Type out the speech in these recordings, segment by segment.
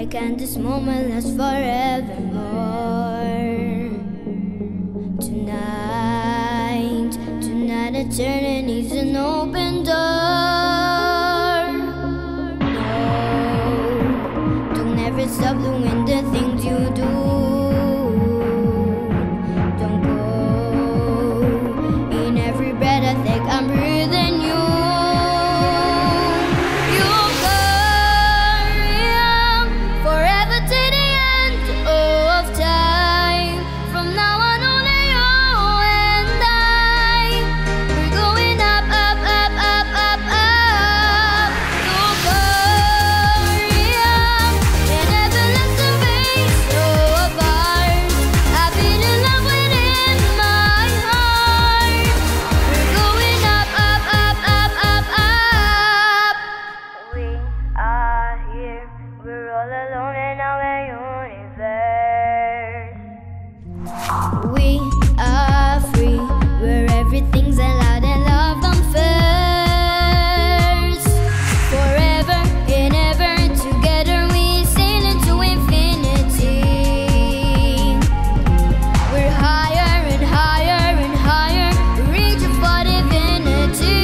can this moment last forevermore? Tonight eternity's an open door. No, don't ever stop doing the things you do. Don't go. In every breath I take, I'm breathing you. We're all alone in our universe. We are free, where everything's allowed and love comes first. Forever and ever, together we sail into infinity. We're higher and higher and higher, reaching for divinity.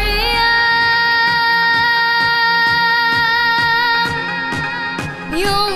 You